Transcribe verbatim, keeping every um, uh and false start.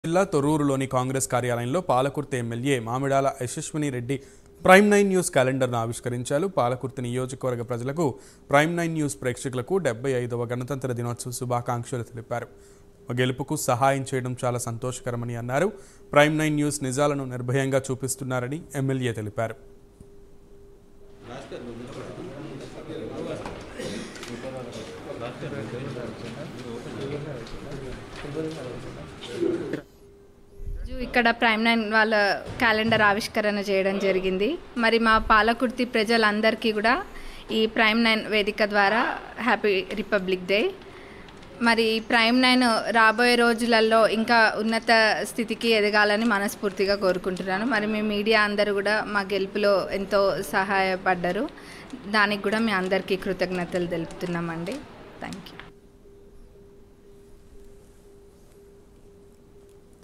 జిల్లా తొర్రూరులోని కాంగ్రెస్ కార్యాలయంలో Palakurthi MLA Mamidala Yashaswini Reddy prime nine news క్యాలెండర్ను ఆవిష్కరించారు. పాలకుర్తి నియోజకవర్గ ప్రజలకు, ప్రైమ్ నైన్ న్యూస్ ప్రేక్షకులకు డెబ్బై ఐదవ గణతంత్ర దినోత్సవ శుభాకాంక్షలు తెలిపారు. గెలుపుకు సహాయం చేయడం చాలా సంతోషకరమని అన్నారు. ప్రైమ్ నైన్ న్యూస్ నిజాలను నిర్భయంగా చూపిస్తున్నారని ఎమ్మెల్యే తెలిపారు. ఇక్కడ ప్రైమ్ నైన్ వాళ్ళ క్యాలెండర్ ఆవిష్కరణ చేయడం జరిగింది. మరి మా పాలకుర్తి ప్రజలందరికీ కూడా ఈ ప్రైమ్ నైన్ వేదిక ద్వారా హ్యాపీ రిపబ్లిక్ డే. మరి ప్రైమ్ నైన్ రాబోయే రోజులలో ఇంకా ఉన్నత స్థితికి ఎదగాలని మనస్ఫూర్తిగా కోరుకుంటున్నాను. మరి మీ మీడియా అందరూ కూడా మా గెలుపులో ఎంతో సహాయపడ్డారు. దానికి కూడా మీ అందరికీ కృతజ్ఞతలు తెలుపుతున్నామండి. Thank you.